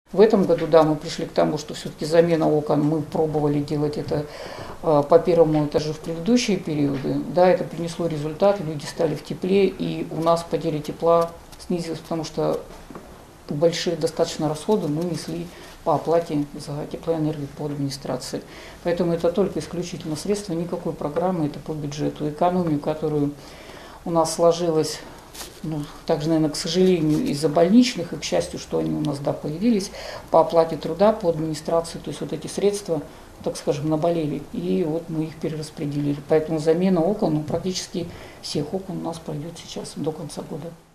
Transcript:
В этом году, да, мы пришли к тому, что все-таки замена окон, мы пробовали делать это по первому этажу в предыдущие периоды. Да, это принесло результат, люди стали в тепле, и у нас потеря тепла снизилась, потому что большие достаточно расходы мы несли по оплате за теплоэнергию по администрации. Поэтому это только исключительно средства, никакой программы, это по бюджету. Экономию, которую у нас сложилась, также, наверное, к сожалению, из-за больничных, и к счастью, что они у нас, да, появились, по оплате труда, по администрации, то есть вот эти средства, так скажем, наболели, и вот мы их перераспределили. Поэтому замена окон, практически всех окон у нас пройдет сейчас до конца года.